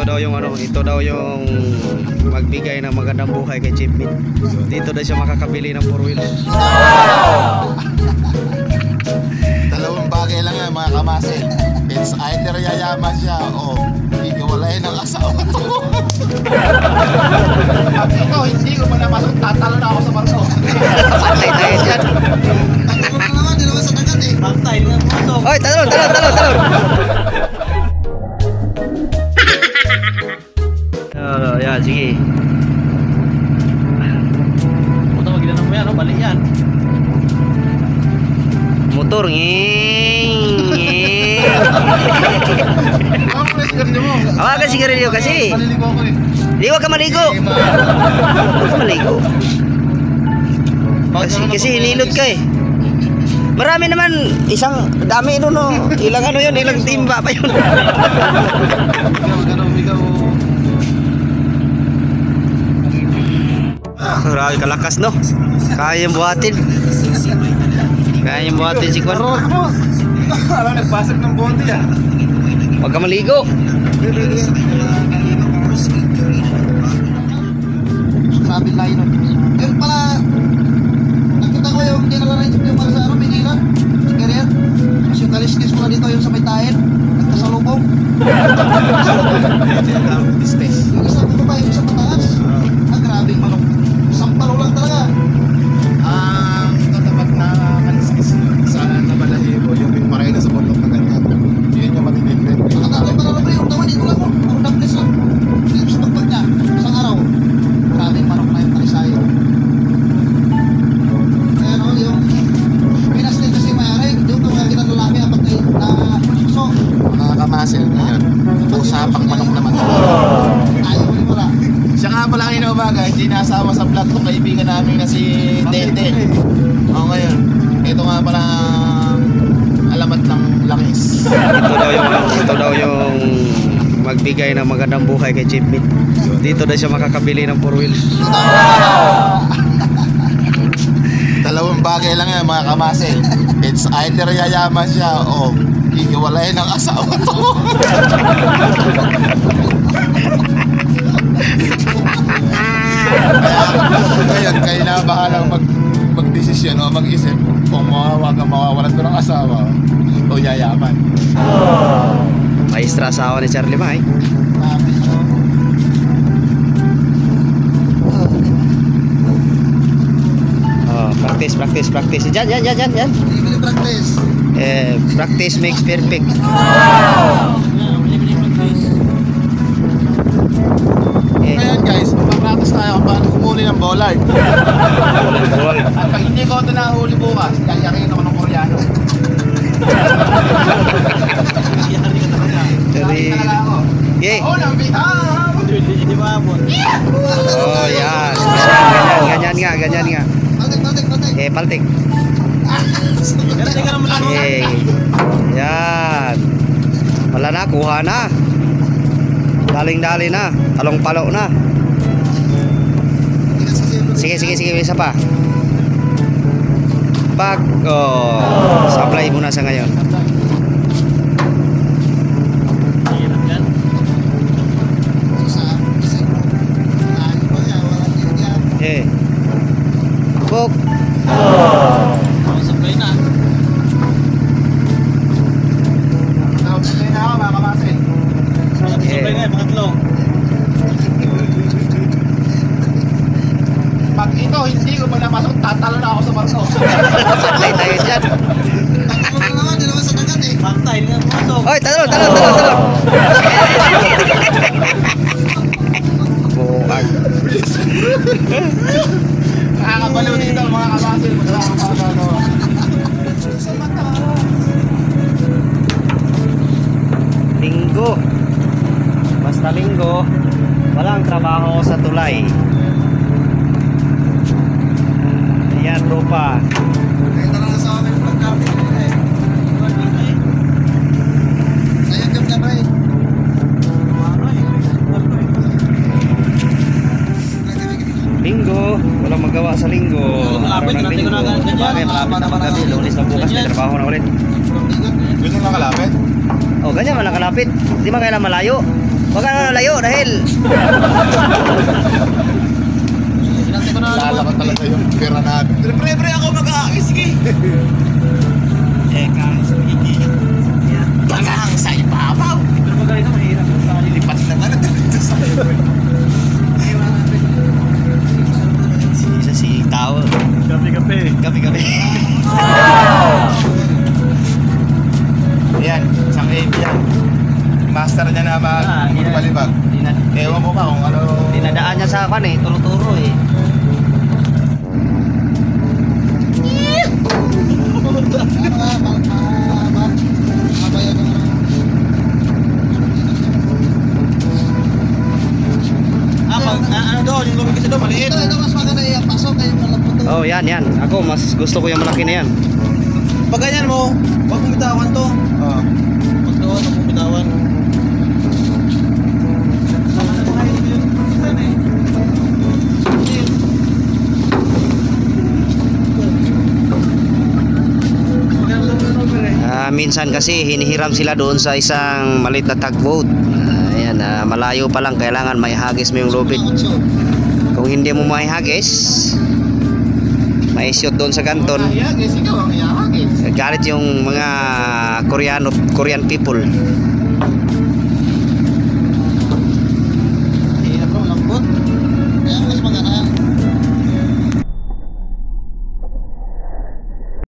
ito daw yung magbigay ng magandang buhay kay Chief Meat. Dito daw siya makakabili ng 4 wheels. Dalawang bagay lang yan mga kamasin. It's either yayaman siya o ikiwalay ng asawa to. Pag ito, hindi ko pa napasok, tatalo na ako sa barko. Patay tayo dyan. Ako na naman, di naman sa dagat eh. Patay na mo. Oy, talon. Yan, sige. Puta, magilan mo yan, no? Balik yan. Motor, hawakan sigarilyo kasi. Maliligo ako eh. Di, huwag ka maligo. Huwag ka maligo. Kasi hinilot ka eh. Marami naman, isang dami no, no. Ilang ano yun, ilang timba pa yun. Grabe kalakas no. Kaya yung buhatin. Kaya yung buhatin si Kwan. Alam, nagpasok ng bote ah. Huwag ka maligo. Sabi tayo nun. Pero pala, nakita ko yung dinala-range yung para sa Manila. Si Karier. Tapos yung kaliskis ko na dito yung sa may tahin. Nagkasalubong. Yung isa ko ba yung isa pataas? Grabe manok. Sampalo lang talaga. Ang katapat na kaliskis sa Nabalahibo, yung may paray na sa bundok na ganyan. Yun yung matitindi. Nakakakay pa naman yung tawa dito lang mo. Ang daplis lang. Dito sa pagpag niya. Isang araw. Grabe manok na yung talisayo. Kaya no, yung Pinas din kasi mayari. Doon kung kita lalaki apat na puso. Mga kamasil na yun. Usapang manok naman. Ayaw mo wala. Siya nga pala kayo na umaga, hindi nasama sa vlog ng kaibigan namin na si Dente. O ngayon, ito nga pala alamat ng langis. Ito daw yung magbigay ng magandang buhay kay Chief Meat. Dito daw siya makakabili ng 4 wheels. Dalawang bagay lang yan mga kamasin. It's either yayaman siya o ikiwalay ng asawa to. Ngayon, kayo na bahalang mag-desisyon o mag-isip kung mawawalan to ng asawa o yayaman. Maestra asawa ni Charlie May. Practice. Yan. Hindi practice. Practice makes perfect. Ngayon guys, mag-practice tayo kung paano humuli ng bollard. At pag hindi ko ito nahuli bukas, yayakin ako ng Koreano. Dari. Yay. Oh, nambitaw! Hindi ba po? Oh, yan. Ganyan nga. Patik. Paltik. Ganun ka naman lang. Yan. Wala na, kuha na. Daling-dali na. Talong-palo na. Sige, isa pa. Supply muna sa ngayon. Hirap yan. Book. Supply na. Supply na ako mga kamasin. Supply na, pangatlo. Pag ito, hindi ko pa napasok, tatalo na ako sa barko. Supply tayo dyan. Ako na naman, di naman sa dagat eh. Patay na mo. Oy, talon. Buwag. Nakakabaliw dito mga kamasin. Linggo. Basta linggo, walang trabaho sa tulay. Ayan, tropa. Ito lang sa amin vlog namin eh. Sayang job na ba eh. Linggo, walang magawa sa linggo. Malapit, Araw ng natin ko na ganyan. Bagay, malapit na magabi. Lunes na bukas, may trabaho na ulit. Ganyan lang kalapit. Oh, ganyan man lang kalapit. Di man kailangan malayo. Huwag ka na layo dahil Sinantay ko na alam Lalakan talaga yung pera natin. Pre, ako mag-aakis. Sige. Kang sa higi. Tangang sa ibabaw. Pero pag ganito, mahirap yung sa Lipat na nga na dito sa isa si tao. Kape-kape. Gabi-gabi. Yan, isang AB yan. Master niya na magpalibag. Ewan mo ba kung ano... Dinadaan niya sa akin eh, turo-turo eh. Ano doon? Yung lumig kasi doon, maliit. Ito mas maganda i-pasok kayo malapot. Oh, yan. Ako, mas gusto ko yung malaki na yan. Pag ganyan mo, huwag mong bitawan to. Oo. Pag doon, huwag mong bitawan. Minsan kasi hinihiram sila doon sa isang maliit na tugboat. Ayan, malayo pa lang, kailangan may hagis mo yung lubid. Kung hindi mo may hagis, may shoot doon sa kanton. Iyagis, ikaw ang iyagis. Galit yung mga Korean people.